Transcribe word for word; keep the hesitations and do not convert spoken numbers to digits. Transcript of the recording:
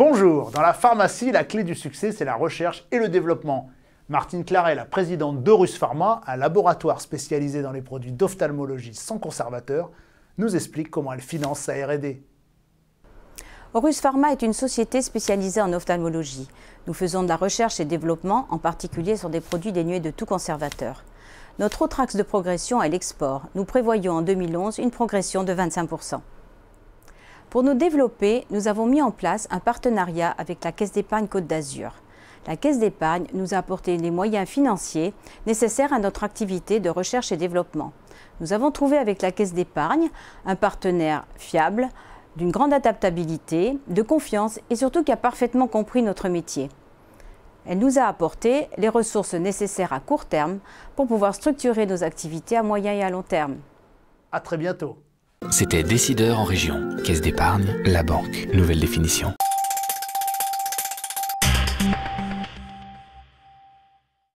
Bonjour, dans la pharmacie, la clé du succès, c'est la recherche et le développement. Martine Claret, la présidente d'Aurus Pharma, un laboratoire spécialisé dans les produits d'ophtalmologie sans conservateur, nous explique comment elle finance sa R et D. Aurus Pharma est une société spécialisée en ophtalmologie. Nous faisons de la recherche et développement, en particulier sur des produits dénués de tout conservateur. Notre autre axe de progression est l'export. Nous prévoyons en deux mille onze une progression de vingt-cinq pour cent. Pour nous développer, nous avons mis en place un partenariat avec la Caisse d'épargne Côte d'Azur. La Caisse d'épargne nous a apporté les moyens financiers nécessaires à notre activité de recherche et développement. Nous avons trouvé avec la Caisse d'épargne un partenaire fiable, d'une grande adaptabilité, de confiance et surtout qui a parfaitement compris notre métier. Elle nous a apporté les ressources nécessaires à court terme pour pouvoir structurer nos activités à moyen et à long terme. À très bientôt. C'était Décideur en région. Caisse d'épargne, la banque. Nouvelle définition.